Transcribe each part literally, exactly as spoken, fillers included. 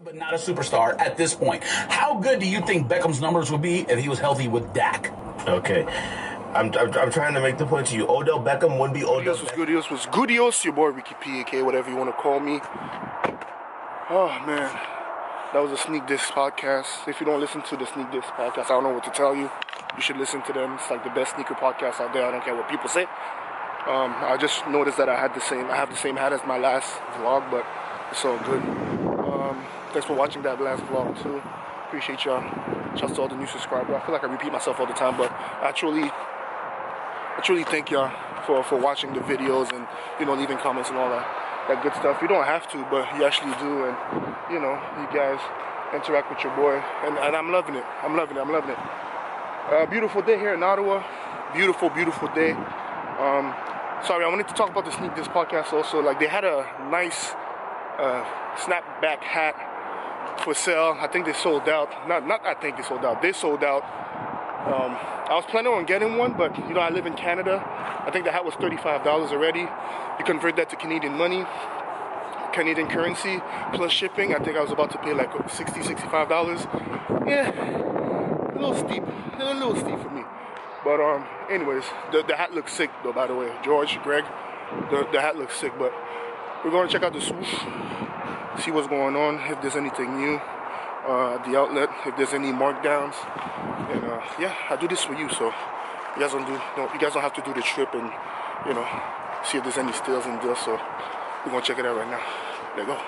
but not a superstar at this point. How good do you think Beckham's numbers would be if he was healthy with Dak? Okay. I'm, I'm, I'm trying to make the point to you. Odell Beckham wouldn't be Odell Goodios was Goodios was Goodios, your boy Ricky P A K, whatever you want to call me. Oh, man. That was a Sneak Diss podcast. If you don't listen to the Sneak Diss podcast, I don't know what to tell you. You should listen to them. It's like the best sneaker podcast out there. I don't care what people say. Um, I just noticed that I had the same I have the same hat as my last vlog, but it's all good. Um, thanks for watching that last vlog too. Appreciate y'all. Shouts to all the new subscribers. I feel like I repeat myself all the time, but I truly I truly thank y'all for, for watching the videos and, you know, leaving comments and all that, that good stuff. You don't have to, but you actually do, and, you know, you guys interact with your boy, and, and I'm loving it. I'm loving it. I'm loving it. Uh, beautiful day here in Ottawa. Beautiful, beautiful day. Um, sorry, I wanted to talk about the Sneak Diss podcast also. Like, they had a nice uh, snapback hat for sale. I think they sold out. Not, not I think they sold out. They sold out. Um, I was planning on getting one, but, you know, I live in Canada. I think the hat was thirty-five dollars already. You convert that to Canadian money, Canadian currency, plus shipping. I think I was about to pay like sixty dollars, sixty-five dollars. Yeah, a little steep. A little steep for me. But, um, anyways, the, the hat looks sick, though, by the way. George, Greg, the, the hat looks sick. But we're going to check out the swoosh, see what's going on, if there's anything new. Uh, at the outlet, if there's any markdowns, and uh, yeah, I do this for you, so you guys don't do, no, you guys don't have to do the trip and, you know, see if there's any steals and deals. So we're gonna check it out right now. There you go.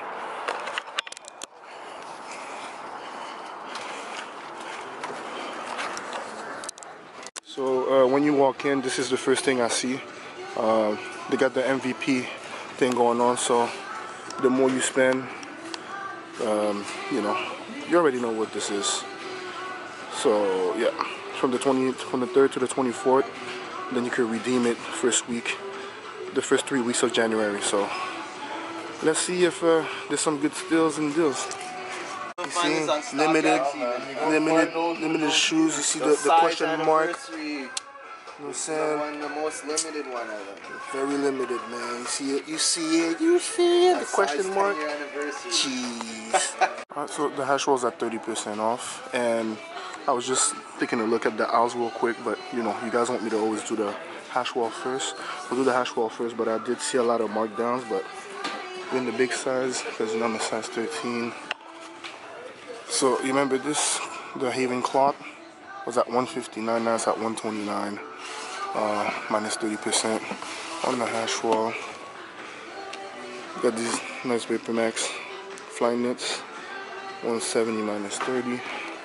So uh, when you walk in, this is the first thing I see. Uh, they got the M V P thing going on, so the more you spend, um, you know. You already know what this is. So yeah, from the twentieth, from the third to the twenty-fourth, then you can redeem it first week, the first three weeks of January. So let's see if uh, there's some good steals and deals. You see, limited, limited, limited shoes. You see the, the question mark. You know what I'm saying? The, one, the most limited one ever. Very limited, man. You see it, you see it, you see it. The question mark. Jeez. Alright, so the hash rolls at thirty percent off, and I was just taking a look at the aisles real quick, but you know, you guys want me to always do the hash wall first. We'll do the hash wall first, but I did see a lot of markdowns, but in the big size, because I'm a size thirteen. So you remember this, the Haven cloth was at one fifty-nine, now it's at one twenty-nine. Uh, minus thirty percent on the hash wall. Got these nice Vapor Max flying knits, one seventy minus thirty.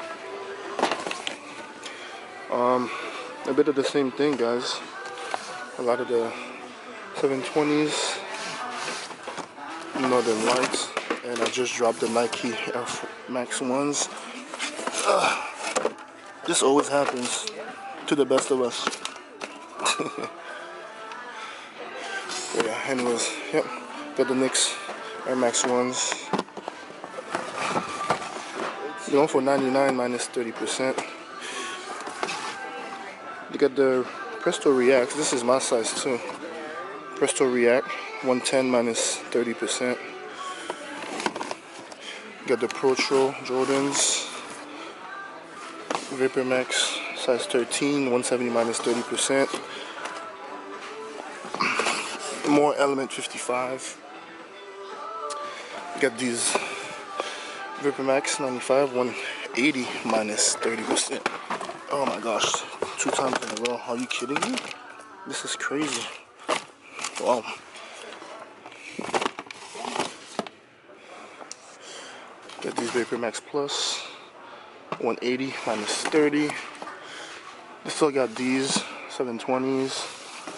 Um, a bit of the same thing, guys. A lot of the seven twenties, Northern Lights, and I just dropped the Nike Air Max ones. Uh, this always happens to the best of us. Yeah, anyways, yep, got the Knicks Air Max ones. Going for ninety-nine minus thirty percent. You got the Presto React. This is my size too. Presto React, one ten minus thirty percent. Got the Pro Tro Jordans. Vapor Max, size thirteen, one seventy minus thirty percent. More Element fifty-five. Got these Vapor Max ninety-five, one eighty minus thirty percent. Oh my gosh, two times in a row. Are you kidding me? This is crazy. Wow. Got these Vapor Max Plus, one eighty minus thirty. I still got these seven twenties.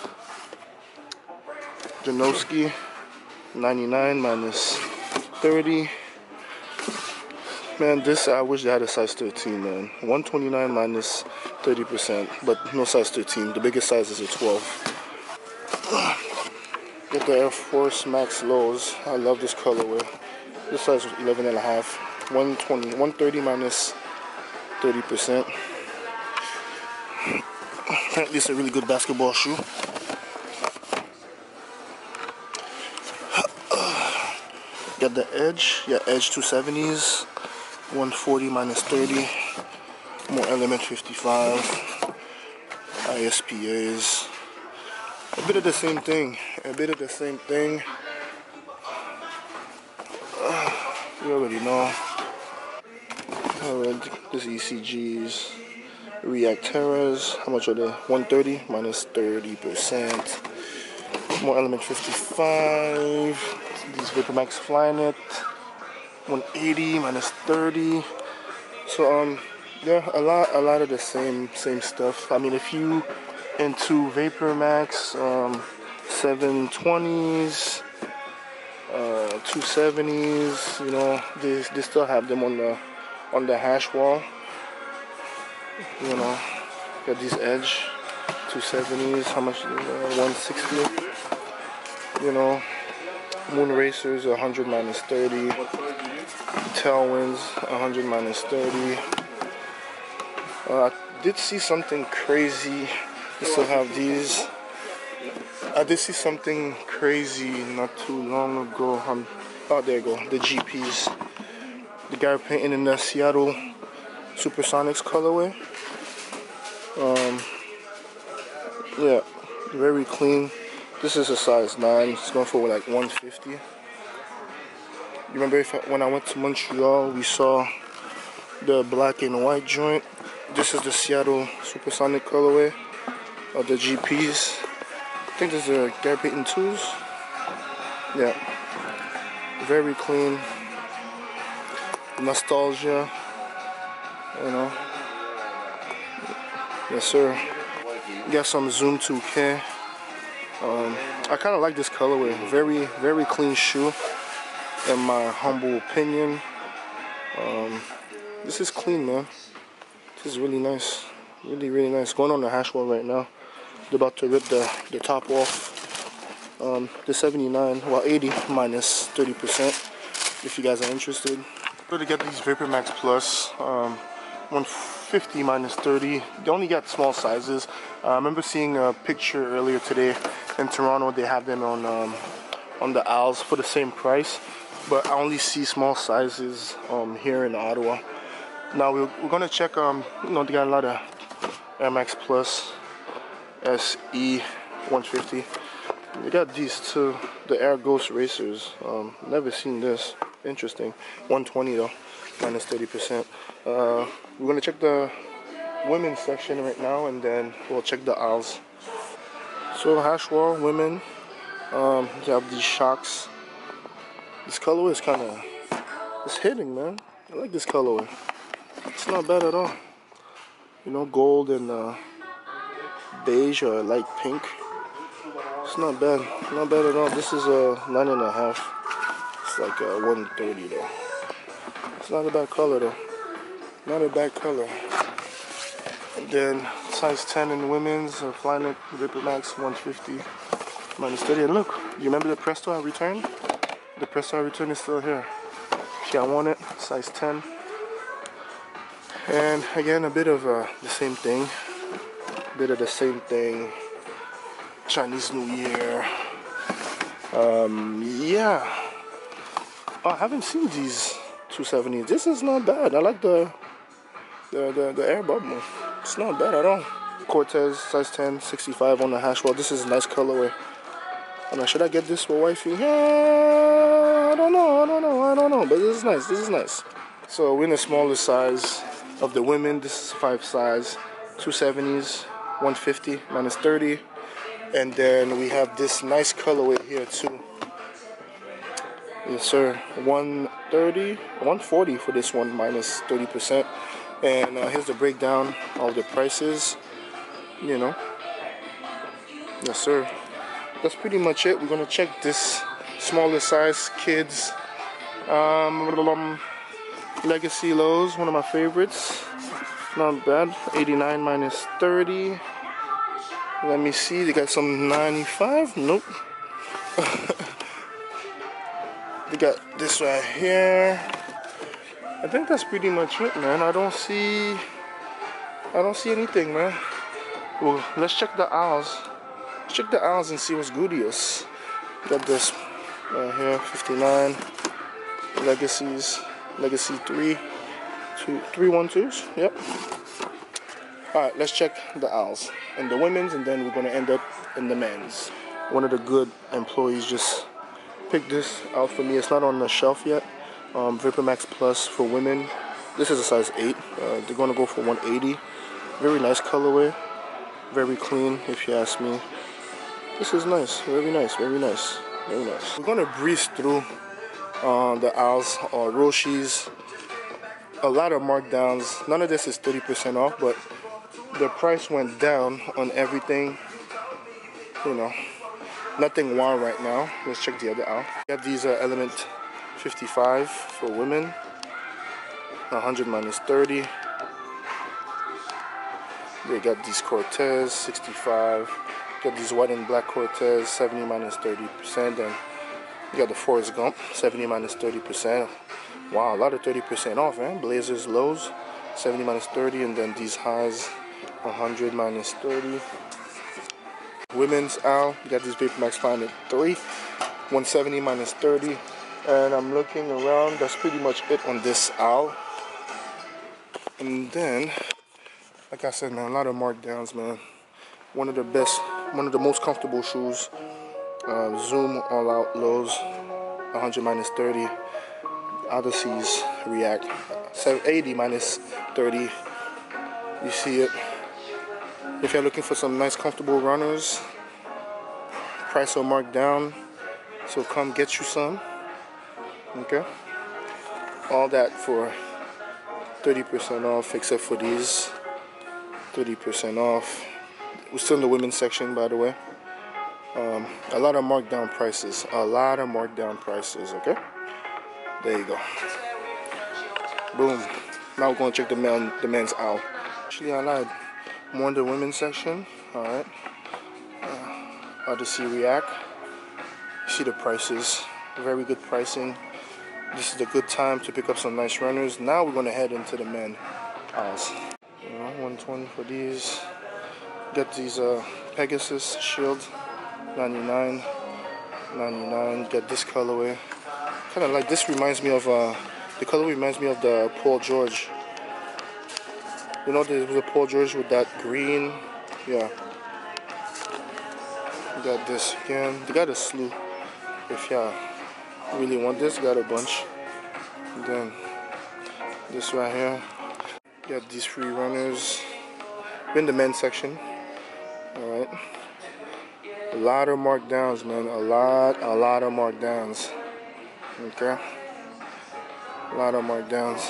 Janoski, ninety-nine minus thirty. Man, this, I wish they had a size thirteen, man. one twenty-nine minus thirty percent, but no size thirteen. The biggest size is a twelve. Get the Air Force Max Lows. I love this colorway. This size was eleven and a half. one twenty, one thirty minus thirty percent. Apparently it's a really good basketball shoe. Got got the Edge. Yeah, Edge two seventies. one forty minus thirty. More Element fifty-five. I S P As. A bit of the same thing. A bit of the same thing. Uh, you already know. Alright, this E C Gs. Reacteras. How much are they? one thirty minus thirty percent. More Element fifty-five. These VaporMax Flyknit. one eighty minus thirty. So um yeah, a lot a lot of the same same stuff. I mean, if you into VaporMax um seven twenties, uh two seventies, you know, they they still have them on the on the hash wall. You know, got these Edge two seventies, how much? Uh, one sixty. You know, Moon Racers one hundred minus thirty. Tailwinds one hundred minus thirty. Uh, I did see something crazy. I still have these. I did see something crazy not too long ago. Um, oh, there you go. The G Ps. The guy painting in the Seattle Supersonics colorway. Um, yeah, very clean. This is a size nine. It's going for like one fifty. You remember if I, when I went to Montreal, we saw the black and white joint. This is the Seattle Supersonic colorway of the G Ps. I think this is a Gary Payton twos. Yeah, very clean. Nostalgia, you know. Yes, sir. Got some Zoom two K. Um, I kind of like this colorway. Very, very clean shoe, in my humble opinion. Um, this is clean, man. This is really nice. Really, really nice. Going on the hash wall right now. They're about to rip the, the top off. Um, the seventy-nine, well, eighty minus thirty percent. If you guys are interested. But to get these VaporMax Plus, um, one fifty minus thirty. They only got small sizes. Uh, I remember seeing a picture earlier today in Toronto. They have them on um, on the aisles for the same price, but I only see small sizes um, here in Ottawa. Now we're, we're gonna check. Um, you know, they got a lot of Air Max Plus S E one fifty. They got these too, the Air Ghost Racers. Um, never seen this. Interesting. one twenty though, minus thirty percent. Uh, we're gonna check the women's section right now, and then we'll check the aisles. So hash wall, women. Um, you have these shocks. This colorway is kind of, it's hitting, man. I like this colorway. It's not bad at all. You know, gold and uh, beige or light pink. It's not bad. Not bad at all. This is a nine and a half. It's like a one thirty though. It's not a bad color though. Not a bad color. And then size ten in the women's, uh, Flyknit VaporMax one fifty minus thirty. And look, you remember the Presto I returned? The Presto I returned is still here. If you want it, size ten. And again, a bit of uh, the same thing. A bit of the same thing. Chinese New Year. Um, yeah. Oh, I haven't seen these two seventies. This is not bad. I like the the the, the air bubble. It's not bad at all. Cortez size ten, sixty-five on the hash wall. This is a nice colorway. I'm like, should I get this for wifey? Yeah, I don't know. I don't know. I don't know. But this is nice. This is nice. So we're in the smaller size of the women. This is five size, two seventies, one fifty minus thirty, and then we have this nice colorway here too. Yes, sir. one thirty, one forty for this one, minus thirty percent. And uh, here's the breakdown of the prices. You know. Yes, sir. That's pretty much it. We're gonna check this smaller size kids um, Legacy Lows, one of my favorites. Not bad. eighty-nine minus thirty. Let me see. They got some ninety-five. Nope. They got this right here. I think that's pretty much it, man. I don't see I don't see anything, man. Well, let's check the aisles. Let's check the aisles and see what's goodies. Got this right here, fifty-nine Legacies, Legacy three, two, three one twos. Yep. All right, let's check the owls and the women's, and then we're gonna end up in the men's. One of the good employees just picked this out for me. It's not on the shelf yet. Um, VaporMax Plus for women. This is a size eight. Uh, they're gonna go for one eighty. Very nice colorway. Very clean, if you ask me. This is nice. Very nice. Very nice. Very nice. We're gonna breeze through uh, the owls or Roshis. A lot of markdowns. None of this is thirty percent off, but the price went down on everything. You know, nothing wow right now. Let's check the other owl. We have these uh, Element fifty-five for women. one hundred minus thirty. They got these Cortez sixty-five. Got these white and black Cortez seventy minus thirty percent. And you got the Forrest Gump seventy minus thirty percent. Wow, a lot of thirty percent off, man. Blazers lows seventy minus thirty, and then these highs one hundred minus thirty. Women's owl, you got these VaporMax five oh three, one seventy minus thirty. And I'm looking around, that's pretty much it on this owl. And then, like I said, man, a lot of markdowns, man. One of the best, one of the most comfortable shoes. Uh, Zoom All Out lows, one hundred minus thirty. Odysseys React, eighty minus thirty. You see it. If you're looking for some nice comfortable runners, price will mark down, so come get you some. Okay, all that for thirty percent off, except for these. thirty percent off. We're still in the women's section, by the way. Um, a lot of markdown prices, a lot of markdown prices. Okay, there you go. Boom. Now we're gonna check the men, the men's owl. Actually, I lied. More in the women's section. All right. Uh, Odyssey React. You see the prices. Very good pricing. This is a good time to pick up some nice runners. Now we're gonna head into the men owls. You know, one twenty for these. Get these uh, Pegasus Shield, ninety-nine, ninety-nine. Get this colorway. Kind of like this. Reminds me of uh, the colorway reminds me of the Paul George. You know, there was a Paul George with that green. Yeah. Got this again. They got a slew. If you really want this, got a bunch. And then this right here. Got these free runners. We're in the men's section. Alright. A lot of markdowns, man. A lot, a lot of markdowns. Okay. A lot of markdowns.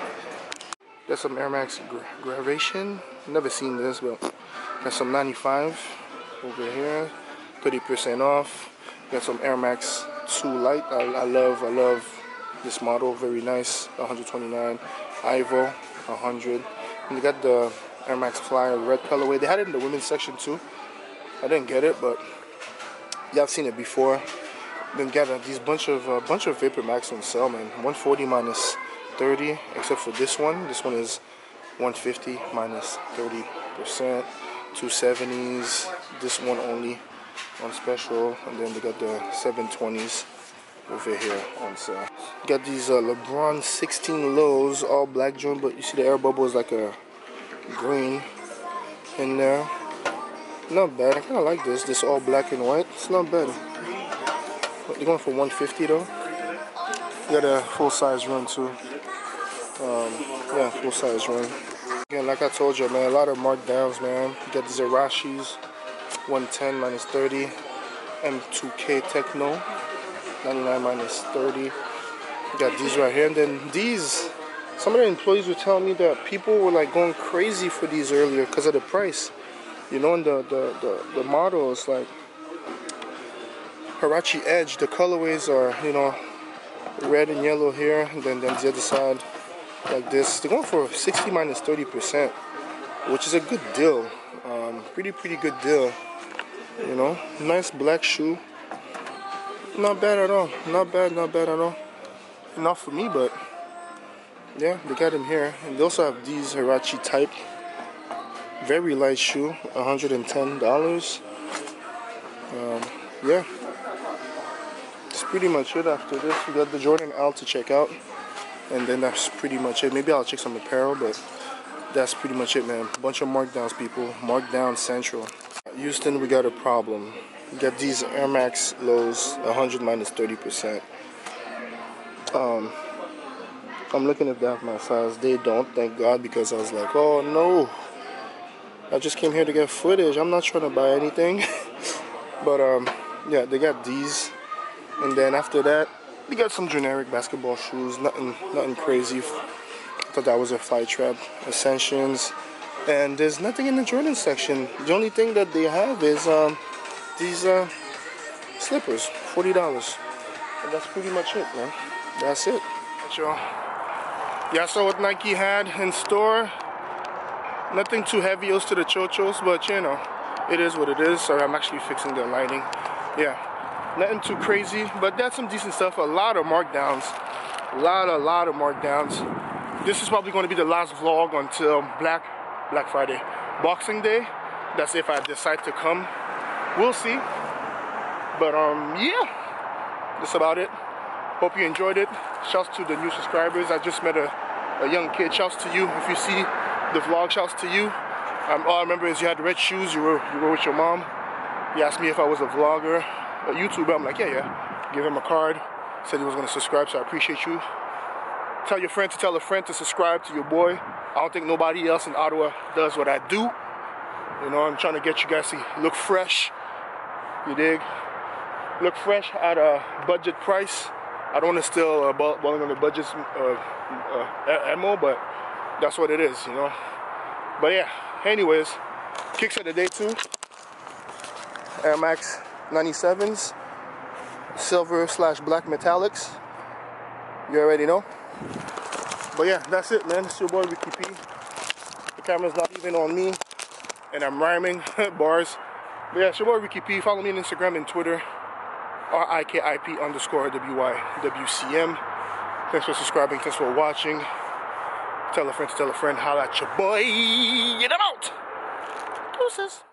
Got some Air Max gra Gravation. Never seen this, but got some ninety-five over here. thirty percent off. Got some Air Max two Light. I, I love, I love this model. Very nice. one twenty-nine. Ivo, one hundred. And they got the Air Max Flyer red colorway. They had it in the women's section too. I didn't get it, but y'all seen it before. Then got uh, these bunch of uh, bunch of VaporMax on sale, man. one forty minus thirty, except for this one. This one is one fifty minus thirty percent. two seventies. This one only on special, and then they got the seven twenties over here on sale. Got these uh, LeBron sixteen lows, all black joint, but you see the air bubble is like a green in there. Not bad. I kind of like this. This all black and white. It's not bad. They're going for one fifty though. Got a full size run too. Um, yeah, full size run. Again, like I told you, man, a lot of markdowns, man. You got these Arashis, one ten minus thirty. M two K Techno, ninety-nine minus thirty. You got these right here, and then these. Some of the employees were telling me that people were like going crazy for these earlier because of the price. You know, and the the the, the model is like Huarache Edge. The colorways are, you know, red and yellow here, and then then the other side like this. They're going for sixty minus thirty percent, which is a good deal. Um, pretty pretty good deal. You know, nice black shoe. Not bad at all. Not bad. Not bad at all. Not for me, but yeah, they got them here. And they also have these Huarache type. Very light shoe, one hundred ten dollars. Um, yeah. It's pretty much it after this. We got the Jordan L to check out. And then that's pretty much it. Maybe I'll check some apparel, but that's pretty much it, man. Bunch of markdowns, people. Markdown Central. Houston, we got a problem. We got these Air Max lows, one hundred minus thirty percent. Um, I'm looking if they have my size. They don't, thank God, because I was like, oh no. I just came here to get footage. I'm not trying to buy anything. But um, yeah, they got these. And then after that, we got some generic basketball shoes. Nothing, nothing crazy. I thought that was a Fly Trap Ascensions. And there's nothing in the Jordan section. The only thing that they have is um, these uh, slippers, forty dollars. And that's pretty much it, man. That's it. Y'all. Yeah, I saw what Nike had in store. Nothing too heavy to the chochos, but you know, it is what it is. Sorry, I'm actually fixing the lighting. Yeah, nothing too crazy, but that's some decent stuff. A lot of markdowns. A lot, a lot of markdowns. This is probably going to be the last vlog until Black Black Friday, Boxing Day. That's if I decide to come. We'll see. But um, yeah, that's about it. Hope you enjoyed it. Shouts to the new subscribers. I just met a, a young kid. Shouts to you. If you see the vlog, shouts to you. Um, all I remember is you had red shoes. You were you were with your mom. He asked me if I was a vlogger, a YouTuber. I'm like, yeah, yeah. Give him a card. Said he was going to subscribe, so I appreciate you. Tell your friend to tell a friend to subscribe to your boy. I don't think nobody else in Ottawa does what I do. You know, I'm trying to get you guys to look fresh. You dig? Look fresh at a budget price. I don't want to steal uh, balling on the budget's uh, uh, ammo, but that's what it is, you know. But yeah, anyways, kicks of the day too. Air Max ninety-sevens, silver slash black metallics. You already know. But yeah, that's it, man. It's your boy Ricky P. The camera's not even on me, and I'm rhyming bars. But yeah, it's your boy Ricky P. Follow me on Instagram and Twitter. R I K I P underscore W Y W C M. Thanks for subscribing. Thanks for watching. Tell a friend to tell a friend. Holla at your boy. Get him out. Deuces.